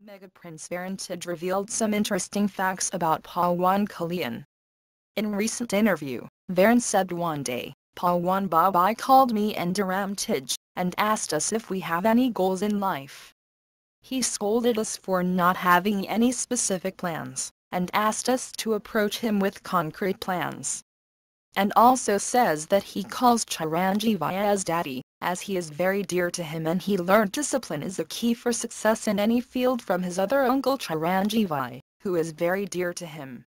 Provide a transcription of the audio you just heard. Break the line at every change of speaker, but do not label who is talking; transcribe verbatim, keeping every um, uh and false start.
Mega Prince Varun Tej revealed some interesting facts about Pawan Kalyan. In recent interview, Varun said one day, Pawan Babai called me and Dharam Tej, and asked us if we have any goals in life. He scolded us for not having any specific plans, and asked us to approach him with concrete plans. And also says that he calls Chiranjeevi as daddy, as he is very dear to him and he learned discipline is a key for success in any field from his other uncle Chiranjeevi, who is very dear to him.